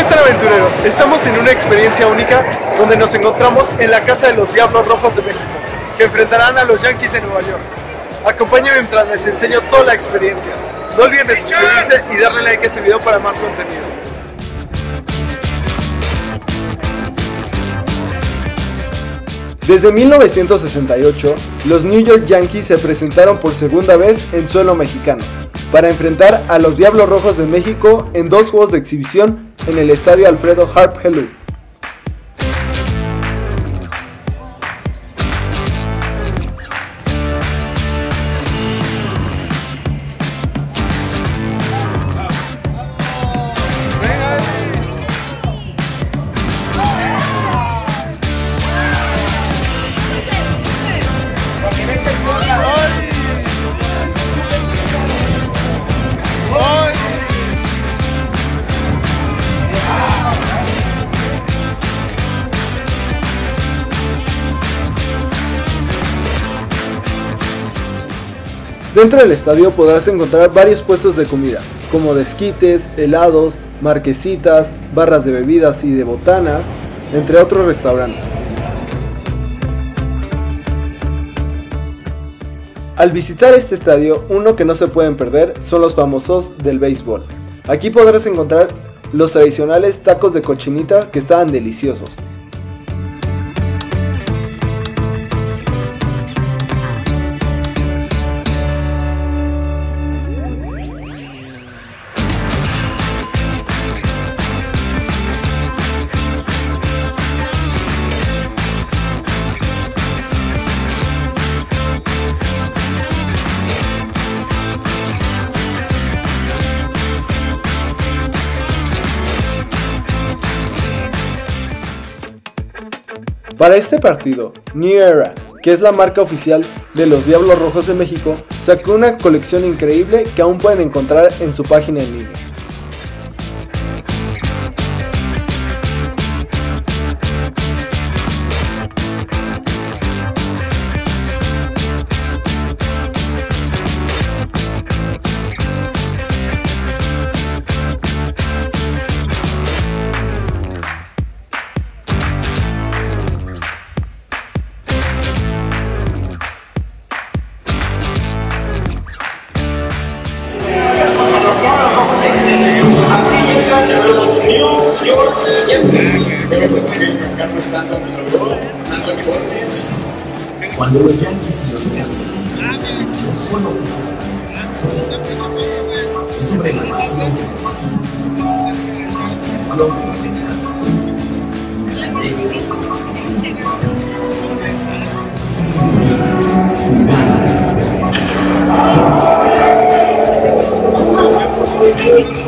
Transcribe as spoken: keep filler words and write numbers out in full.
están, aventureros? Estamos en una experiencia única donde nos encontramos en la casa de los Diablos Rojos de México, que enfrentarán a los Yankees de Nueva York. Acompáñenme mientras les enseño toda la experiencia. No olviden de suscribirse y darle like a este video para más contenido. Desde mil novecientos sesenta y ocho, los New York Yankees se presentaron por segunda vez en suelo mexicano, para enfrentar a los Diablos Rojos de México en dos juegos de exhibición en el estadio Alfredo Harp Helú. Dentro del estadio podrás encontrar varios puestos de comida, como de esquites, helados, marquesitas, barras de bebidas y de botanas, entre otros restaurantes. Al visitar este estadio, uno que no se pueden perder son los famosos del béisbol. Aquí podrás encontrar los tradicionales tacos de cochinita que estaban deliciosos. Para este partido, New Era, que es la marca oficial de los Diablos Rojos de México, sacó una colección increíble que aún pueden encontrar en su página en línea. Los New York Yankees. Carlos tanto me saludó, tanto mi golpe. Cuando los Yankees y los Diablos no solo se tratan, es sobre la pasión, la extensión de los pecados, la grandeza de los